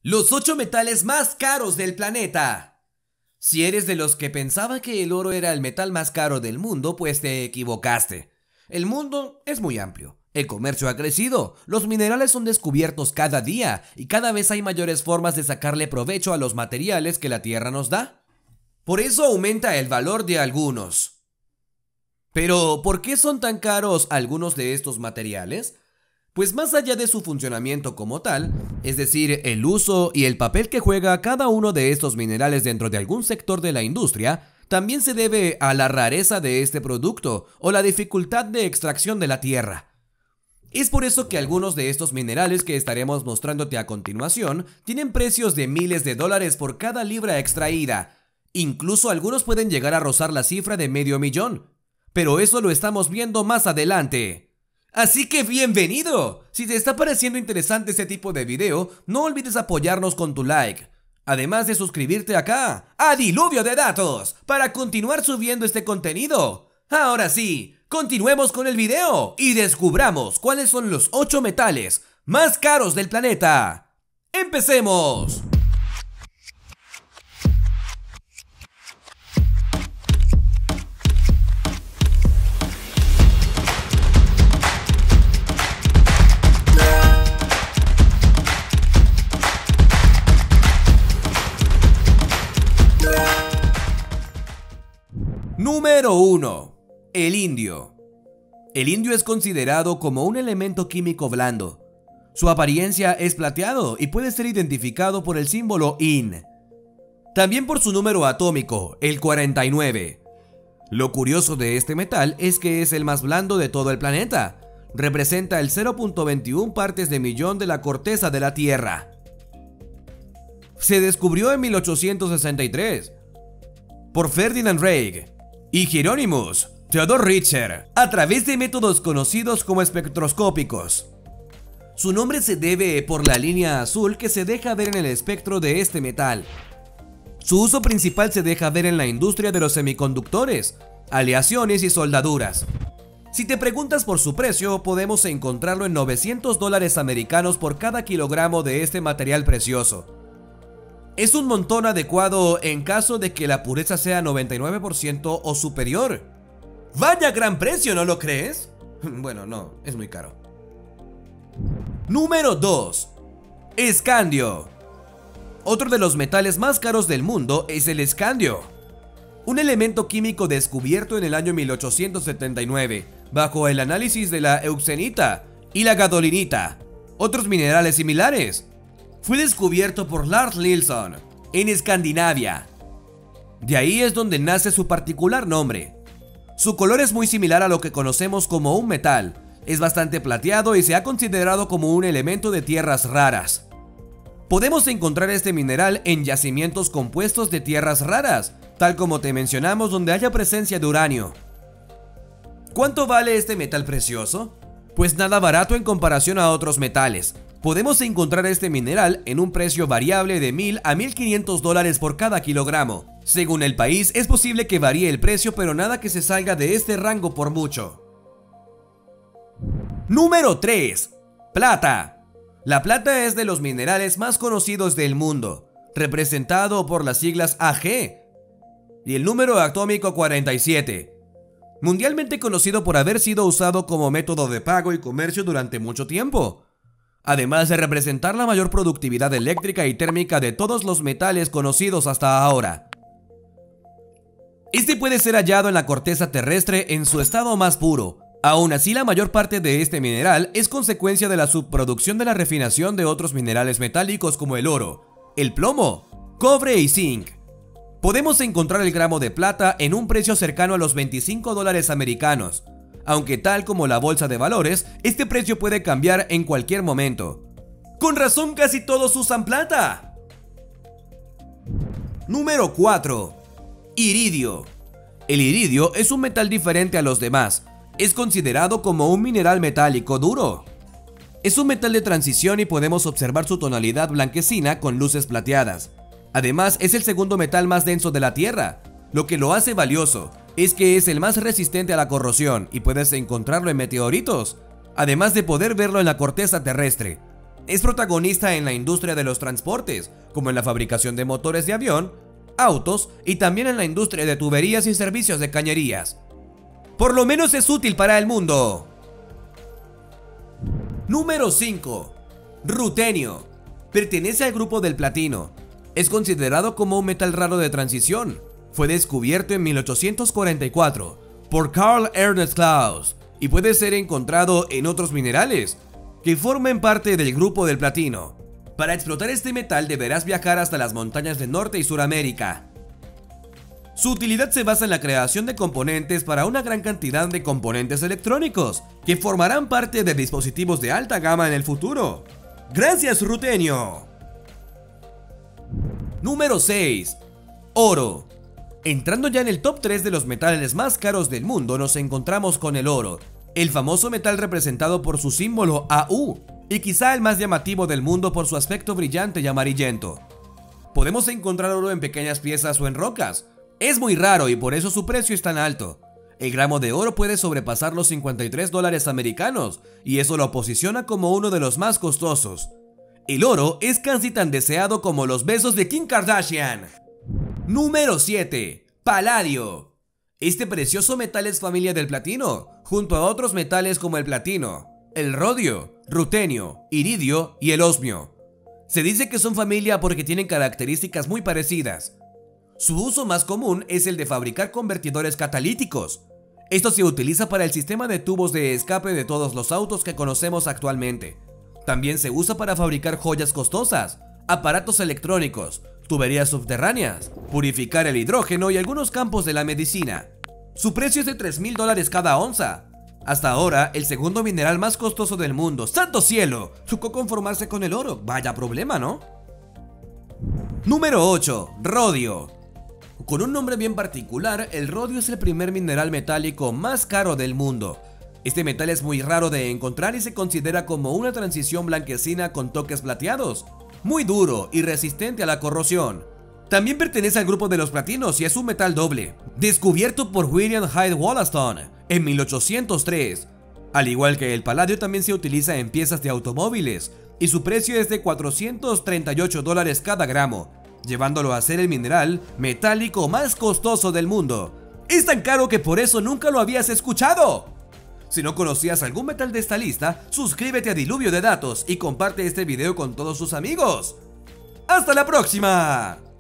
Los 8 metales más caros del planeta. Si eres de los que pensaba que el oro era el metal más caro del mundo, pues te equivocaste. El mundo es muy amplio. El comercio ha crecido, los minerales son descubiertos cada día y cada vez hay mayores formas de sacarle provecho a los materiales que la Tierra nos da. Por eso aumenta el valor de algunos. Pero, ¿por qué son tan caros algunos de estos materiales? Pues más allá de su funcionamiento como tal, es decir, el uso y el papel que juega cada uno de estos minerales dentro de algún sector de la industria, también se debe a la rareza de este producto o la dificultad de extracción de la tierra. Es por eso que algunos de estos minerales que estaremos mostrándote a continuación tienen precios de miles de dólares por cada libra extraída. Incluso algunos pueden llegar a rozar la cifra de $500,000. Pero eso lo estamos viendo más adelante. Así que bienvenido. Si te está pareciendo interesante este tipo de video, no olvides apoyarnos con tu like. Además de suscribirte acá, a Diluvio de Datos, para continuar subiendo este contenido. Ahora sí, continuemos con el video y descubramos cuáles son los 8 metales más caros del planeta. ¡Empecemos! Número 1. El indio. El indio es considerado como un elemento químico blando. Su apariencia es plateado y puede ser identificado por el símbolo In. También por su número atómico, el 49. Lo curioso de este metal es que es el más blando de todo el planeta. Representa el 0.21 partes de millón de la corteza de la Tierra. Se descubrió en 1863 por Ferdinand Reich y Hieronymus Theodor Richter a través de métodos conocidos como espectroscópicos. Su nombre se debe por la línea azul que se deja ver en el espectro de este metal. Su uso principal se deja ver en la industria de los semiconductores, aleaciones y soldaduras. Si te preguntas por su precio, podemos encontrarlo en $900 americanos por cada kilogramo de este material precioso. Es un montón adecuado en caso de que la pureza sea 99% o superior. ¡Vaya gran precio!, ¿no lo crees? Bueno, no, es muy caro. Número 2. Escandio. Otro de los metales más caros del mundo es el escandio. Un elemento químico descubierto en el año 1879, bajo el análisis de la euxenita y la gadolinita, otros minerales similares. Fue descubierto por Lars Nilsson en Escandinavia. De ahí es donde nace su particular nombre. Su color es muy similar a lo que conocemos como un metal. Es bastante plateado y se ha considerado como un elemento de tierras raras. Podemos encontrar este mineral en yacimientos compuestos de tierras raras, tal como te mencionamos, donde haya presencia de uranio. ¿Cuánto vale este metal precioso? Pues nada barato en comparación a otros metales. Podemos encontrar este mineral en un precio variable de $1,000 a $1,500 por cada kilogramo. Según el país, es posible que varíe el precio, pero nada que se salga de este rango por mucho. Número 3. Plata. La plata es de los minerales más conocidos del mundo, representado por las siglas Ag y el número atómico 47. Mundialmente conocido por haber sido usado como método de pago y comercio durante mucho tiempo. Además de representar la mayor productividad eléctrica y térmica de todos los metales conocidos hasta ahora. Este puede ser hallado en la corteza terrestre en su estado más puro. Aún así, la mayor parte de este mineral es consecuencia de la subproducción de la refinación de otros minerales metálicos como el oro, el plomo, cobre y zinc. Podemos encontrar el gramo de plata en un precio cercano a los $25 americanos. Aunque tal como la bolsa de valores, este precio puede cambiar en cualquier momento. ¡Con razón casi todos usan plata! Número 4. Iridio. El iridio es un metal diferente a los demás. Es considerado como un mineral metálico duro. Es un metal de transición y podemos observar su tonalidad blanquecina con luces plateadas. Además, es el segundo metal más denso de la Tierra. Lo que lo hace valioso es que es el más resistente a la corrosión y puedes encontrarlo en meteoritos, además de poder verlo en la corteza terrestre. Es protagonista en la industria de los transportes, como en la fabricación de motores de avión, autos y también en la industria de tuberías y servicios de cañerías. Por lo menos es útil para el mundo. Número 5. Rutenio. Pertenece al grupo del platino. Es considerado como un metal raro de transición. Fue descubierto en 1844 por Carl Ernst Klaus y puede ser encontrado en otros minerales que forman parte del grupo del platino. Para explotar este metal deberás viajar hasta las montañas de Norte y Suramérica. Su utilidad se basa en la creación de componentes para una gran cantidad de componentes electrónicos que formarán parte de dispositivos de alta gama en el futuro. ¡Gracias, rutenio! Número 6. Oro. Entrando ya en el top 3 de los metales más caros del mundo, nos encontramos con el oro, el famoso metal representado por su símbolo AU, y quizá el más llamativo del mundo por su aspecto brillante y amarillento. Podemos encontrar oro en pequeñas piezas o en rocas. Es muy raro y por eso su precio es tan alto. El gramo de oro puede sobrepasar los $53 americanos, y eso lo posiciona como uno de los más costosos. El oro es casi tan deseado como los besos de Kim Kardashian. Número 7. Paladio. Este precioso metal es familia del platino, junto a otros metales como el platino, el rodio, rutenio, iridio y el osmio. Se dice que son familia porque tienen características muy parecidas. Su uso más común es el de fabricar convertidores catalíticos. Esto se utiliza para el sistema de tubos de escape de todos los autos que conocemos actualmente. También se usa para fabricar joyas costosas, aparatos electrónicos, tuberías subterráneas, purificar el hidrógeno y algunos campos de la medicina. Su precio es de $3,000 cada onza. Hasta ahora, el segundo mineral más costoso del mundo. ¡Santo cielo! Tocó conformarse con el oro. Vaya problema, ¿no? Número 8. Rodio. Con un nombre bien particular, el rodio es el primer mineral metálico más caro del mundo. Este metal es muy raro de encontrar y se considera como una transición blanquecina con toques plateados, muy duro y resistente a la corrosión. También pertenece al grupo de los platinos y es un metal doble, descubierto por William Hyde Wollaston en 1803. Al igual que el paladio, también se utiliza en piezas de automóviles y su precio es de $438 cada gramo, llevándolo a ser el mineral metálico más costoso del mundo. Es tan caro que por eso nunca lo habías escuchado. Si no conocías algún metal de esta lista, suscríbete a Diluvio de Datos y comparte este video con todos tus amigos. ¡Hasta la próxima!